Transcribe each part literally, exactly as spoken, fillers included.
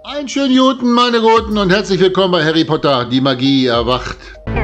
Einen schönen guten, meine Guten, und herzlich willkommen bei Harry Potter, die Magie erwacht.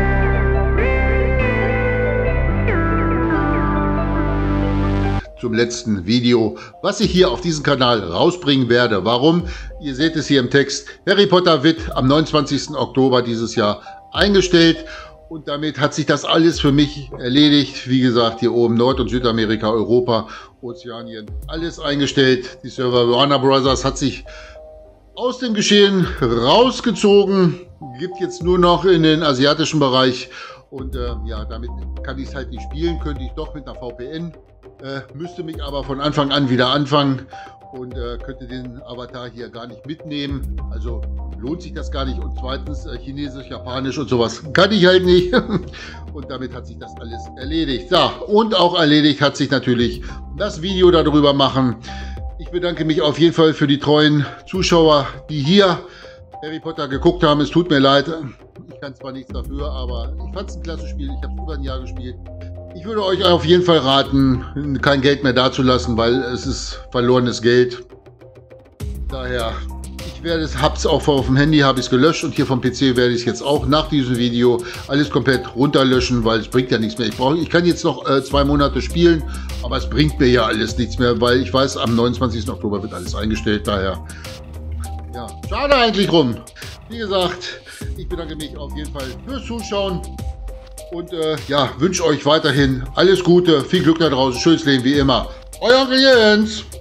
Zum letzten Video, was ich hier auf diesem Kanal rausbringen werde. Warum? Ihr seht es hier im Text. Harry Potter wird am neunundzwanzigsten Oktober dieses Jahr eingestellt. Und damit hat sich das alles für mich erledigt. Wie gesagt, hier oben Nord- und Südamerika, Europa, Ozeanien, alles eingestellt. Die Server Warner Brothers hat sich aus dem Geschehen rausgezogen. Gibt jetzt nur noch in den asiatischen Bereich. Und äh, ja, damit kann ich es halt nicht spielen. Könnte ich doch mit einer V P N. Äh, müsste mich aber von Anfang an wieder anfangen. Und äh, könnte den Avatar hier gar nicht mitnehmen. Also lohnt sich das gar nicht. Und zweitens, äh, Chinesisch, Japanisch und sowas kann ich halt nicht. Und damit hat sich das alles erledigt. So, und auch erledigt hat sich natürlich das Video darüber machen. Ich bedanke mich auf jeden Fall für die treuen Zuschauer, die hier Harry Potter geguckt haben. Es tut mir leid. Ich kann zwar nichts dafür, aber ich fand es ein klasse Spiel. Ich habe es über ein Jahr gespielt. Ich würde euch auf jeden Fall raten, kein Geld mehr dazulassen, weil es ist verlorenes Geld. Daher, ich werde es, hab's auch auf dem Handy, habe ich es gelöscht, und hier vom P C werde ich es jetzt auch nach diesem Video alles komplett runterlöschen, weil es bringt ja nichts mehr. Ich, brauch, ich kann jetzt noch äh, zwei Monate spielen, aber es bringt mir ja alles nichts mehr, weil ich weiß, am neunundzwanzigsten Oktober wird alles eingestellt. Daher, ja, schade eigentlich rum. Wie gesagt, ich bedanke mich auf jeden Fall fürs Zuschauen. Und äh, ja, wünsche euch weiterhin alles Gute, viel Glück da draußen, schönes Leben wie immer. Euer Onkel Jens.